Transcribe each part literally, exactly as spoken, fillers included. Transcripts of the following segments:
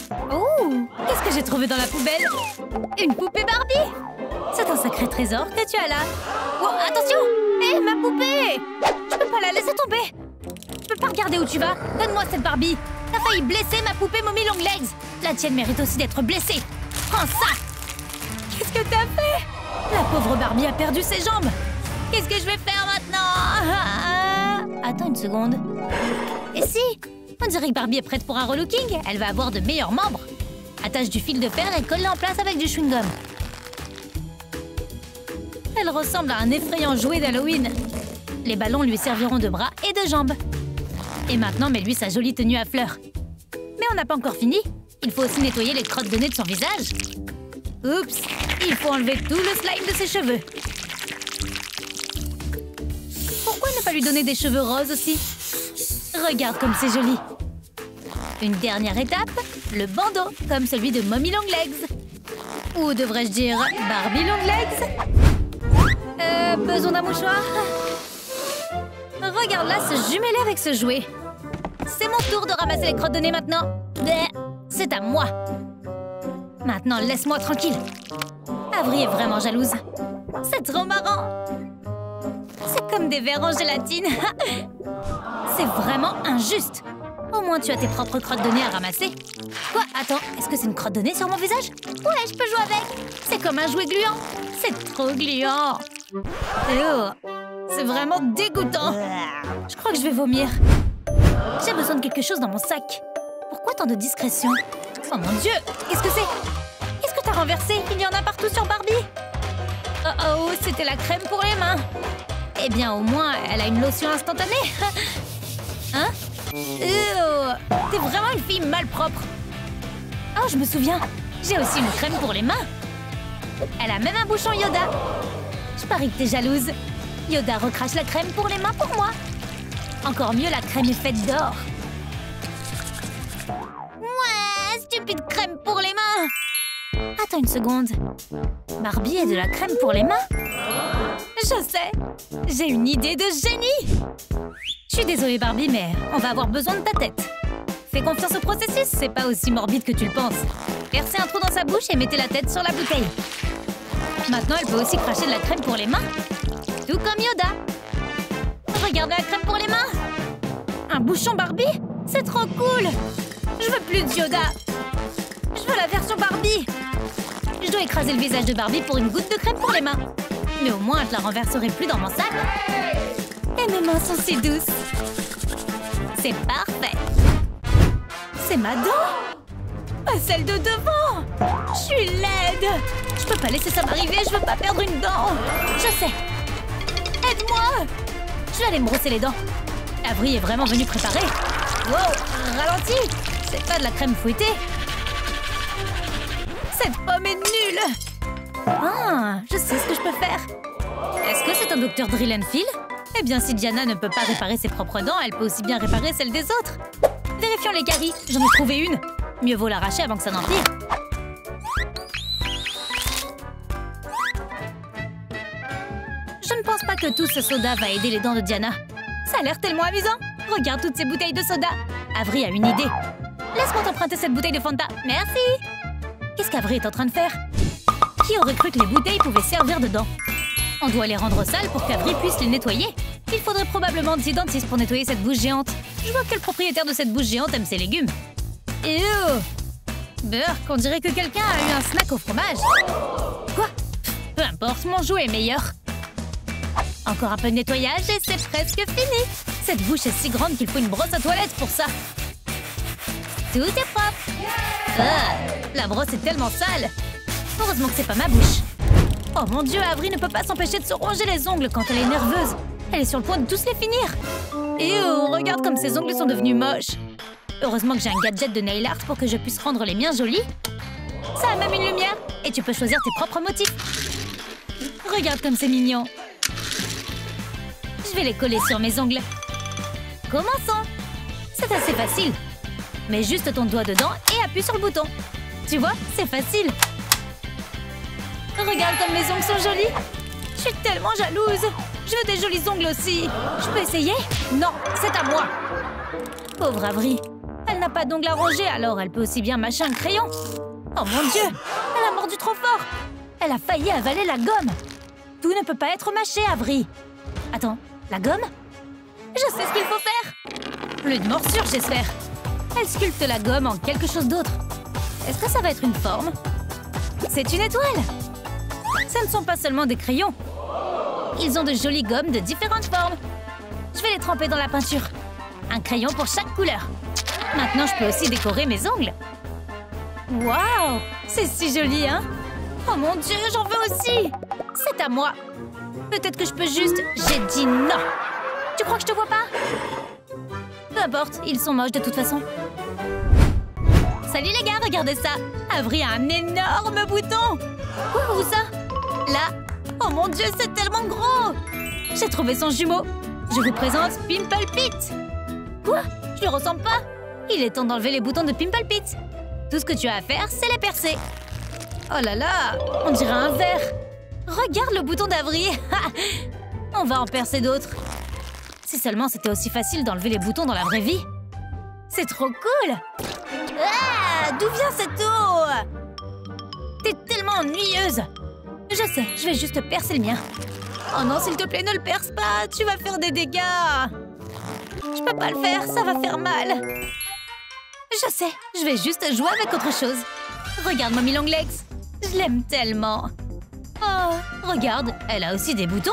Oh, qu'est-ce que j'ai trouvé dans la poubelle? Une poupée Barbie? C'est un sacré trésor que tu as là. Oh, attention! Hé, ma poupée! Je peux pas la laisser tomber! Je peux pas regarder où tu vas. Donne-moi cette Barbie. T'as failli blesser ma poupée Mommy Long Legs. La tienne mérite aussi d'être blessée. Prends ça! Qu'est-ce que t'as fait? La pauvre Barbie a perdu ses jambes. Qu'est-ce que je vais faire maintenant? Attends une seconde. Et si? On dirait que Barbie est prête pour un relooking. Elle va avoir de meilleurs membres. Attache du fil de fer et colle-le en place avec du chewing-gum. Elle ressemble à un effrayant jouet d'Halloween. Les ballons lui serviront de bras et de jambes. Et maintenant, mets-lui sa jolie tenue à fleurs. Mais on n'a pas encore fini. Il faut aussi nettoyer les crottes de nez de son visage. Oups! Il faut enlever tout le slime de ses cheveux. Pourquoi ne pas lui donner des cheveux roses aussi? Regarde comme c'est joli. Une dernière étape, le bandeau, comme celui de Mommy Long Legs. Ou devrais-je dire Barbie Long Legs? Euh, besoin d'un mouchoir? Regarde-la se jumeler avec ce jouet. C'est mon tour de ramasser les crottes de nez maintenant. C'est à moi. Maintenant, laisse-moi tranquille. Avery est vraiment jalouse. C'est trop marrant. C'est comme des verres en gélatine. C'est vraiment injuste. Au moins, tu as tes propres crottes de nez à ramasser. Quoi? Attends, est-ce que c'est une crotte de nez sur mon visage? Ouais, je peux jouer avec. C'est comme un jouet gluant. C'est trop gluant. Oh, c'est vraiment dégoûtant. Je crois que je vais vomir. J'ai besoin de quelque chose dans mon sac. Pourquoi tant de discrétion? Oh mon Dieu, qu'est-ce que c'est? Qu'est-ce que t'as renversé? Il y en a partout sur Barbie. Oh oh, c'était la crème pour les mains. Eh bien, au moins, elle a une lotion instantanée. Hein? Ew, t'es vraiment une fille malpropre. Oh, je me souviens. J'ai aussi une crème pour les mains. Elle a même un bouchon Yoda. Je parie que t'es jalouse. Yoda recrache la crème pour les mains pour moi. Encore mieux, la crème est faite d'or. Ouais, stupide crème pour les mains. Attends une seconde. Barbie a de la crème pour les mains? Je sais. J'ai une idée de génie. Je suis désolée Barbie, mais on va avoir besoin de ta tête. Fais confiance au processus, c'est pas aussi morbide que tu le penses. Percez un trou dans sa bouche et mettez la tête sur la bouteille. Maintenant, elle peut aussi cracher de la crème pour les mains. Tout comme Yoda. Regarde la crème pour les mains. Un bouchon Barbie? C'est trop cool. Je veux plus de Yoda. Je veux la version Barbie. Je dois écraser le visage de Barbie pour une goutte de crème pour les mains. Mais au moins, je la renverserai plus dans mon sac. Et mes mains sont si douces. C'est parfait. C'est ma dent. Pas celle de devant. Je suis laide. Je peux pas laisser ça m'arriver, je veux pas perdre une dent. Je sais. Aide-moi. Je vais aller me brosser les dents. Avery est vraiment venue préparer. Wow, ralentis. C'est pas de la crème fouettée. Cette pomme est nulle. Ah, je sais ce que je peux faire. Est-ce que c'est un docteur Drill and Fill? Eh bien, si Diana ne peut pas réparer ses propres dents, elle peut aussi bien réparer celles des autres. Vérifions les caries. J'en ai trouvé une. Mieux vaut l'arracher avant que ça n'empire. Je ne pense pas que tout ce soda va aider les dents de Diana. Ça a l'air tellement amusant. Regarde toutes ces bouteilles de soda. Avery a une idée. Laisse-moi t'emprunter cette bouteille de Fanta. Merci. Qu'est-ce qu'Avery est en train de faire? Qui aurait cru que les bouteilles pouvaient servir de dents? On doit les rendre sales pour qu'Avery puisse les nettoyer. Il faudrait probablement dix dentistes pour nettoyer cette bouche géante. Je vois que le propriétaire de cette bouche géante aime ses légumes. Ew! Burk, on dirait que quelqu'un a eu un snack au fromage. Quoi? Peu importe, mon jouet est meilleur. Encore un peu de nettoyage et c'est presque fini. Cette bouche est si grande qu'il faut une brosse à toilette pour ça. Tout est propre. Ah, la brosse est tellement sale. Heureusement que c'est pas ma bouche. Oh mon Dieu, Avery ne peut pas s'empêcher de se ronger les ongles quand elle est nerveuse. Elle est sur le point de tous les finir. Et oh, regarde comme ses ongles sont devenus moches. Heureusement que j'ai un gadget de nail art pour que je puisse rendre les miens jolis. Ça a même une lumière et tu peux choisir tes propres motifs. Regarde comme c'est mignon. Je vais les coller sur mes ongles. Commençons. C'est assez facile. Mets juste ton doigt dedans et appuie sur le bouton. Tu vois, c'est facile. Regarde comme mes ongles sont jolis. Je suis tellement jalouse. Je veux des jolis ongles aussi. Je peux essayer? Non, c'est à moi. Pauvre Avery. Elle Elle n'a pas d'ongles à ronger, alors elle peut aussi bien mâcher un crayon. Oh mon Dieu! Elle a mordu trop fort! Elle a failli avaler la gomme! Tout ne peut pas être mâché, Avery! Attends, la gomme? Je sais ce qu'il faut faire! Plus de morsure, j'espère! Elle sculpte la gomme en quelque chose d'autre. Est-ce que ça va être une forme? C'est une étoile! Ce ne sont pas seulement des crayons. Ils ont de jolies gommes de différentes formes. Je vais les tremper dans la peinture. Un crayon pour chaque couleur. Maintenant, je peux aussi décorer mes ongles. Waouh! C'est si joli, hein? Oh mon Dieu, j'en veux aussi! C'est à moi. Peut-être que je peux juste... J'ai dit non! Tu crois que je te vois pas? Peu importe, ils sont moches de toute façon. Salut les gars, regardez ça! Avery a un énorme bouton! Quoi, où ça? Là! Oh mon Dieu, c'est tellement gros! J'ai trouvé son jumeau! Je vous présente Pimple Pete! Quoi? Je lui ressemble pas? Il est temps d'enlever les boutons de Pimple Pete! Tout ce que tu as à faire, c'est les percer! Oh là là! On dirait un verre! Regarde le bouton d'Avery! On va en percer d'autres! Si seulement c'était aussi facile d'enlever les boutons dans la vraie vie! C'est trop cool! Ah! D'où vient cette eau? T'es tellement ennuyeuse! Je sais, je vais juste percer le mien. Oh non, s'il te plaît, ne le perce pas! Tu vas faire des dégâts! Je peux pas le faire, ça va faire mal! Je sais, je vais juste jouer avec autre chose. Regarde Mommy Longlegs! Je l'aime tellement! Oh, regarde, elle a aussi des boutons!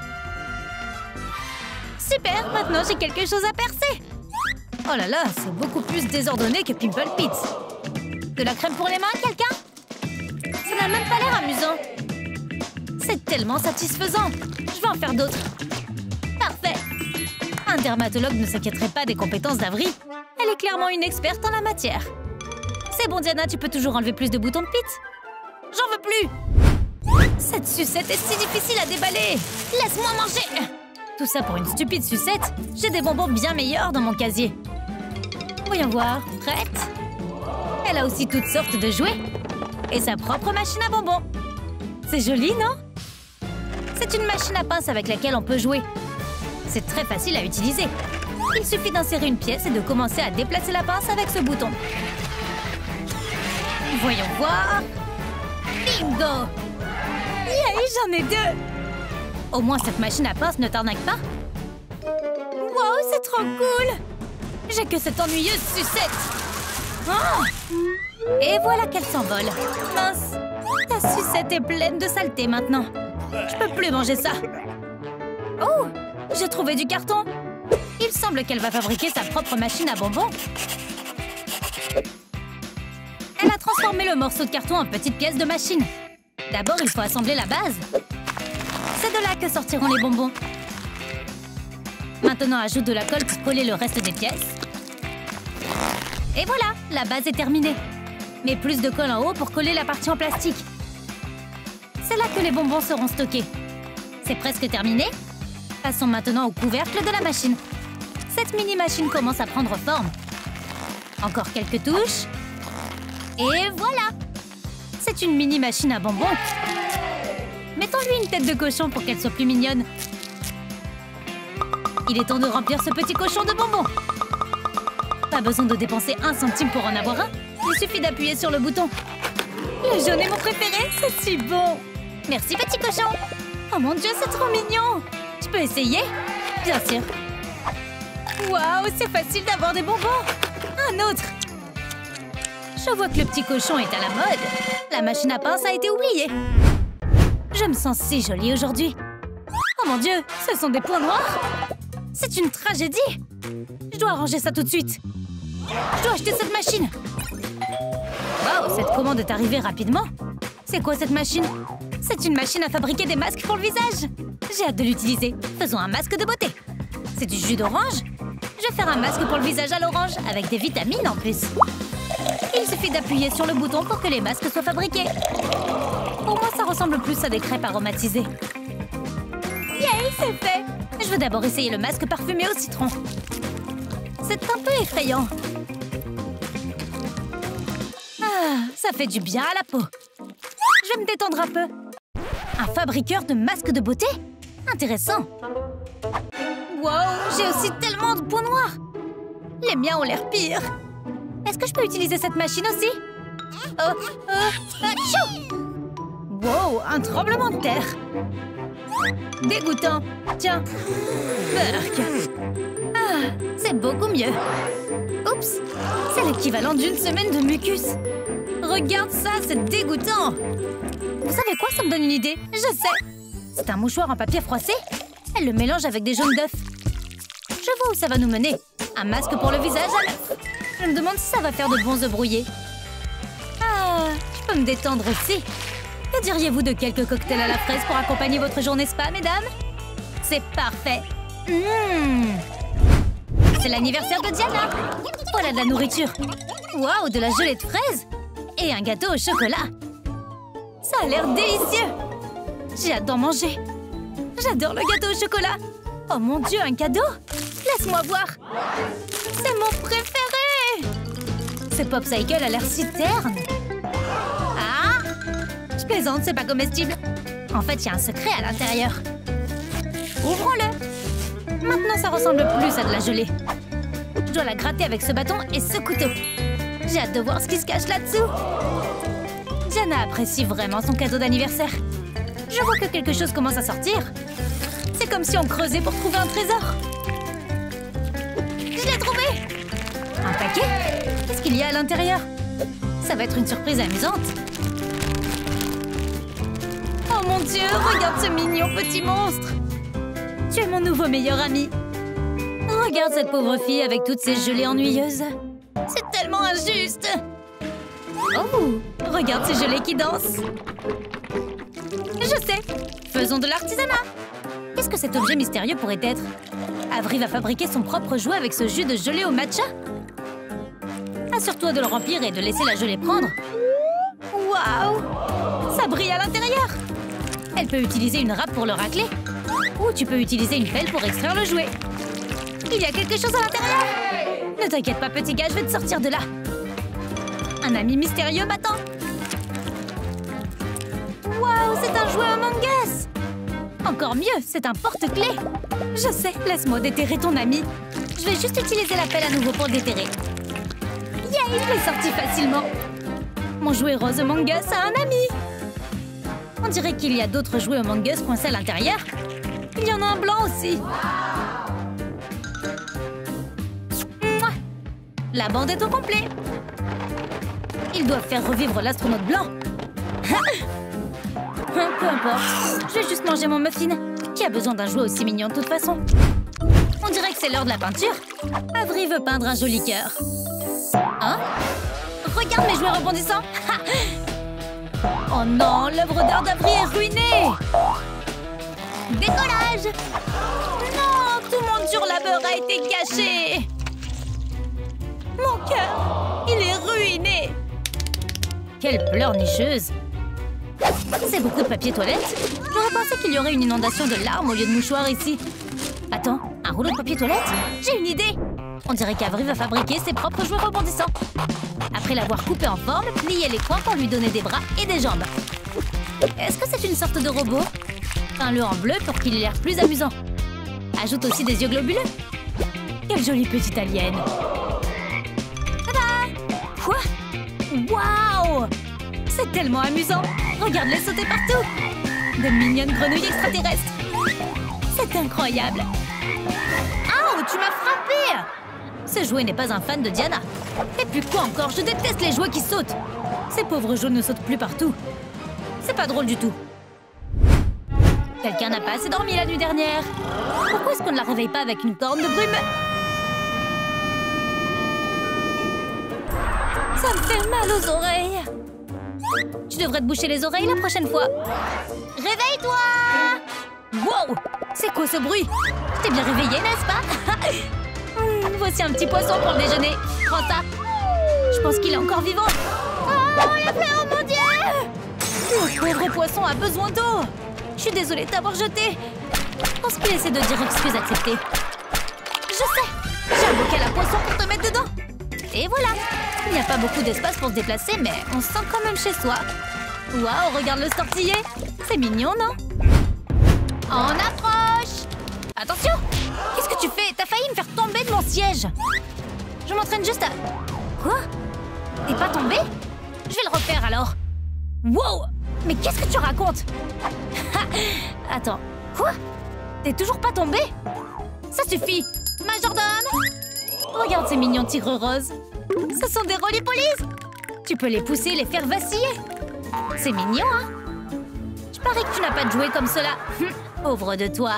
Super, maintenant j'ai quelque chose à percer! Oh là là, c'est beaucoup plus désordonné que Pimple Pete! De la crème pour les mains, quelqu'un? Ça n'a même pas l'air amusant! C'est tellement satisfaisant! Je vais en faire d'autres! Parfait! Un dermatologue ne s'inquiéterait pas des compétences d'Avery. Elle est clairement une experte en la matière. C'est bon, Diana, tu peux toujours enlever plus de boutons de Pete? J'en veux plus! Cette sucette est si difficile à déballer! Laisse-moi manger! Tout ça pour une stupide sucette? J'ai des bonbons bien meilleurs dans mon casier. Voyons voir. Prête? Elle a aussi toutes sortes de jouets. Et sa propre machine à bonbons. C'est joli, non? C'est une machine à pince avec laquelle on peut jouer. C'est très facile à utiliser. Il suffit d'insérer une pièce et de commencer à déplacer la pince avec ce bouton. Voyons voir. Bingo! Yay, j'en ai deux! Au moins, cette machine à pince ne t'arnaque pas. Wow, c'est trop cool! J'ai que cette ennuyeuse sucette. Oh! Et voilà qu'elle s'envole. Mince! Ta sucette est pleine de saleté maintenant. Je peux plus manger ça. Oh! J'ai trouvé du carton. Il semble qu'elle va fabriquer sa propre machine à bonbons. Elle a transformé le morceau de carton en petite pièce de machine. D'abord, il faut assembler la base. C'est de là que sortiront les bonbons. Maintenant, ajoute de la colle pour coller le reste des pièces. Et voilà, la base est terminée. Mets plus de colle en haut pour coller la partie en plastique. C'est là que les bonbons seront stockés. C'est presque terminé. Passons maintenant au couvercle de la machine. Cette mini-machine commence à prendre forme. Encore quelques touches. Et voilà! C'est une mini-machine à bonbons. Mettons-lui une tête de cochon pour qu'elle soit plus mignonne. Il est temps de remplir ce petit cochon de bonbons. Pas besoin de dépenser un centime pour en avoir un. Il suffit d'appuyer sur le bouton. Le jaune est mon préféré, c'est si bon. Merci, petit cochon. Oh mon Dieu, c'est trop mignon. Je peux essayer? Bien sûr. Waouh, c'est facile d'avoir des bonbons. Un autre. Je vois que le petit cochon est à la mode. La machine à pince a été oubliée. Je me sens si jolie aujourd'hui. Oh mon Dieu, ce sont des points noirs. C'est une tragédie. Je dois arranger ça tout de suite. Je dois acheter cette machine. Waouh, cette commande est arrivée rapidement. C'est quoi cette machine? C'est une machine à fabriquer des masques pour le visage. J'ai hâte de l'utiliser. Faisons un masque de beauté. C'est du jus d'orange. Je vais faire un masque pour le visage à l'orange, avec des vitamines en plus. Il suffit d'appuyer sur le bouton pour que les masques soient fabriqués. Pour moi, ça ressemble plus à des crêpes aromatisées. Yay, c'est fait! Je veux d'abord essayer le masque parfumé au citron. C'est un peu effrayant. Ah, ça fait du bien à la peau. Je vais me détendre un peu. Un fabriqueur de masques de beauté? Intéressant. Wow, j'ai aussi tellement de points noirs. Les miens ont l'air pires. Est-ce que je peux utiliser cette machine aussi? Oh, oh, achou! Wow, un tremblement de terre. Dégoûtant. Tiens. Berk. Ah, c'est beaucoup mieux. Oups, c'est l'équivalent d'une semaine de mucus. Regarde ça, c'est dégoûtant. Vous savez quoi, ça me donne une idée. Je sais. C'est un mouchoir en papier froissé. Elle le mélange avec des jaunes d'œufs. Je vois où ça va nous mener. Un masque pour le visage à l'œuf. Je me demande si ça va faire de bons œufs brouillés. Ah, je peux me détendre aussi. Que diriez-vous de quelques cocktails à la fraise pour accompagner votre journée spa, mesdames? C'est parfait. Mmh. C'est l'anniversaire de Diana. Voilà de la nourriture. Waouh, de la gelée de fraises. Et un gâteau au chocolat. Ça a l'air délicieux. J'ai hâte d'en manger. J'adore le gâteau au chocolat. Oh mon Dieu, un cadeau? Laisse-moi voir. C'est mon préféré. Ce popsicle a l'air si terne. Ah! Je plaisante, c'est pas comestible. En fait, il y a un secret à l'intérieur. Ouvrons-le. Maintenant, ça ressemble plus à de la gelée. Je dois la gratter avec ce bâton et ce couteau. J'ai hâte de voir ce qui se cache là-dessous. Diana apprécie vraiment son cadeau d'anniversaire. Je vois que quelque chose commence à sortir. C'est comme si on creusait pour trouver un trésor. Je l'ai trouvé! Un paquet? Qu'est-ce qu'il y a à l'intérieur? Ça va être une surprise amusante. Oh mon Dieu, regarde ce mignon petit monstre! Tu es mon nouveau meilleur ami. Regarde cette pauvre fille avec toutes ces gelées ennuyeuses. C'est tellement injuste! Oh! Regarde ces gelées qui dansent! Je sais! Faisons de l'artisanat! Qu'est-ce que cet objet mystérieux pourrait être? Avery va fabriquer son propre jouet avec ce jus de gelée au matcha? Assure-toi de le remplir et de laisser la gelée prendre. Waouh! Ça brille à l'intérieur! Elle peut utiliser une râpe pour le racler. Ou tu peux utiliser une pelle pour extraire le jouet. Il y a quelque chose à l'intérieur! Ne t'inquiète pas, petit gars, je vais te sortir de là. Un ami mystérieux m'attend. Waouh, c'est un jouet Among Us! Encore mieux, c'est un porte-clés. Je sais, laisse-moi déterrer ton ami. Je vais juste utiliser la pelle à nouveau pour le déterrer. Yay, je l'ai sorti facilement. Mon jouet rose Among Us a un ami. On dirait qu'il y a d'autres jouets Among Us coincés à l'intérieur. Il y en a un blanc aussi. Mouah. La bande est au complet. Ils doivent faire revivre l'astronaute blanc. Peu importe, je vais juste manger mon muffin. Qui a besoin d'un jouet aussi mignon de toute façon? On dirait que c'est l'heure de la peinture. Avery veut peindre un joli cœur. Hein? Regarde mes jouets rebondissants. Oh non, l'œuvre d'art d'Avery est ruinée. Décollage! Non, tout mon dur labeur a été gâché. Mon cœur, il est ruiné. Quelle pleurnicheuse! C'est beaucoup de papier toilette. J'aurais pensé qu'il y aurait une inondation de larmes au lieu de mouchoirs ici. Attends, un rouleau de papier toilette? J'ai une idée! On dirait qu'Avery va fabriquer ses propres jouets rebondissants. Après l'avoir coupé en forme, plier les coins pour lui donner des bras et des jambes. Est-ce que c'est une sorte de robot? Peins-le en bleu pour qu'il ait l'air plus amusant. Ajoute aussi des yeux globuleux. Quelle jolie petite alien! Tada! Quoi? Waouh! C'est tellement amusant! Regarde-les sauter partout! De mignonnes grenouilles extraterrestres! C'est incroyable! Ah, tu m'as frappé! Ce jouet n'est pas un fan de Diana. Et puis quoi encore? Je déteste les jouets qui sautent! Ces pauvres jouets ne sautent plus partout. C'est pas drôle du tout. Quelqu'un n'a pas assez dormi la nuit dernière. Pourquoi est-ce qu'on ne la réveille pas avec une corne de brume? Ça me fait mal aux oreilles. Tu devrais te boucher les oreilles la prochaine fois. Réveille-toi! Wow! C'est quoi ce bruit? T'es bien réveillée, n'est-ce pas? hum, Voici un petit poisson pour le déjeuner. Prends ça. Je pense qu'il est encore vivant. Oh, la fleur, mon Dieu! Le pauvre poisson a besoin d'eau. Je suis désolée de t'avoir jeté. Je pense qu'il essaie de dire excuse acceptée. Je sais. J'ai un bocal à poisson pour te mettre dedans. Et voilà. Il n'y a pas beaucoup d'espace pour se déplacer, mais on se sent quand même chez soi. Waouh, regarde le tortillé. C'est mignon, non? On approche. Attention! Qu'est-ce que tu fais? T'as failli me faire tomber de mon siège. Je m'entraîne juste à... Quoi? T'es pas tombé? Je vais le refaire alors. Wow! Mais qu'est-ce que tu racontes? Attends, quoi? T'es toujours pas tombé? Ça suffit! Majordome! Regarde ces mignons tigres roses. Ce sont des roly-polies! Tu peux les pousser et les faire vaciller. C'est mignon, hein? Je parie que tu n'as pas de jouet comme cela. Pauvre de toi.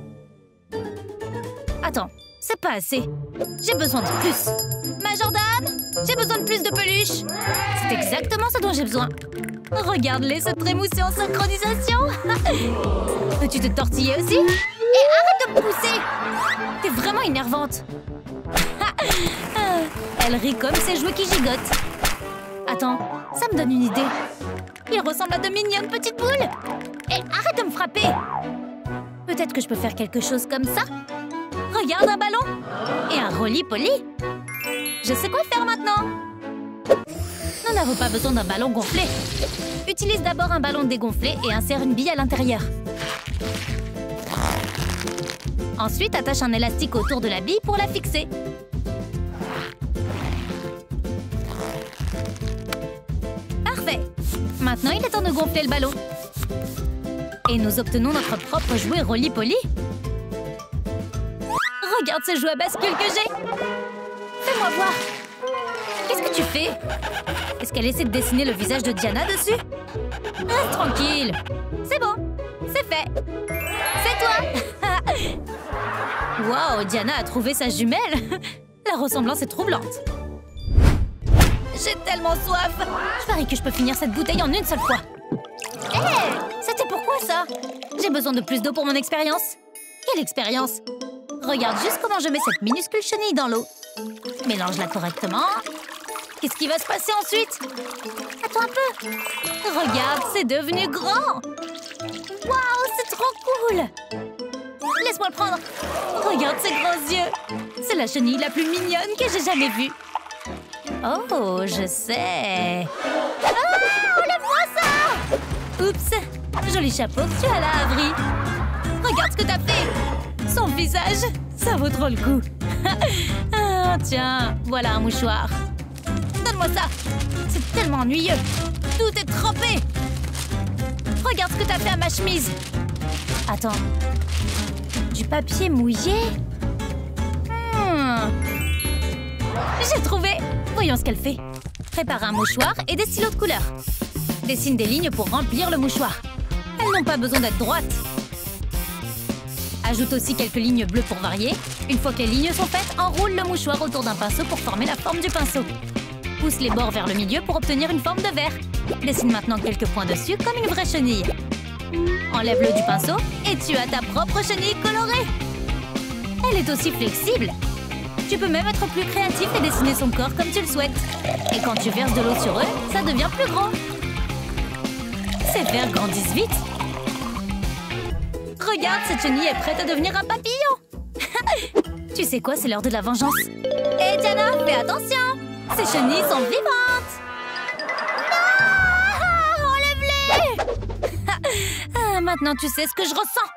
Attends, c'est pas assez. J'ai besoin de plus. Majordome, j'ai besoin de plus de peluches. C'est exactement ce dont j'ai besoin. Regarde-les se trémousser en synchronisation. Peux-tu te tortiller aussi? Et arrête de me pousser. T'es vraiment énervante. Elle rit comme ces jouets qui gigotent. Attends, ça me donne une idée. Il ressemble à de mignonnes petites boules. Et arrête de me frapper. Peut-être que je peux faire quelque chose comme ça. Regarde un ballon. Et un roly-poly. Je sais quoi faire maintenant. Nous n'avons pas besoin d'un ballon gonflé. Utilise d'abord un ballon dégonflé et insère une bille à l'intérieur. Ensuite, attache un élastique autour de la bille pour la fixer. Parfait. Maintenant, il est temps de gonfler le ballon. Et nous obtenons notre propre jouet roly-poly. Regarde ce jouet à bascule que j'ai. Fais-moi voir. Qu'est-ce que tu fais? Est-ce qu'elle essaie de dessiner le visage de Diana dessus? Reste tranquille. C'est bon. C'est fait. C'est toi. Wow, Diana a trouvé sa jumelle. La ressemblance est troublante. J'ai tellement soif. Je parie que je peux finir cette bouteille en une seule fois. Hé, hey, c'était pourquoi ça? J'ai besoin de plus d'eau pour mon expérience. Quelle expérience? Regarde juste comment je mets cette minuscule chenille dans l'eau. Mélange-la correctement. Qu'est-ce qui va se passer ensuite? Attends un peu. Regarde, c'est devenu grand. Waouh, c'est trop cool. Laisse-moi le prendre. Regarde ses grands yeux. C'est la chenille la plus mignonne que j'ai jamais vue. Oh, je sais. Ah, enlève-moi ça. Oups, joli chapeau que tu as là, Avery. Regarde ce que t'as fait. Son visage, ça vaut trop le coup. Ah, tiens, voilà un mouchoir. Donne-moi ça. C'est tellement ennuyeux. Tout est trempé. Regarde ce que t'as fait à ma chemise. Attends. Du papier mouillé? Hmm. J'ai trouvé. Voyons ce qu'elle fait. Prépare un mouchoir et des stylos de couleur. Dessine des lignes pour remplir le mouchoir. Elles n'ont pas besoin d'être droites. Ajoute aussi quelques lignes bleues pour varier. Une fois que les lignes sont faites, enroule le mouchoir autour d'un pinceau pour former la forme du pinceau. Pousse les bords vers le milieu pour obtenir une forme de verre. Dessine maintenant quelques points dessus comme une vraie chenille. Enlève-le du pinceau et tu as ta propre chenille colorée. Elle est aussi flexible. Tu peux même être plus créatif et dessiner son corps comme tu le souhaites. Et quand tu verses de l'eau sur eux, ça devient plus grand. Ces vers grandissent vite. Regarde, cette chenille est prête à devenir un papillon. Tu sais quoi, c'est l'heure de la vengeance. Hé, Diana, fais attention. Ces chenilles sont vivantes. Non, enlève-les. Ah, maintenant, tu sais ce que je ressens.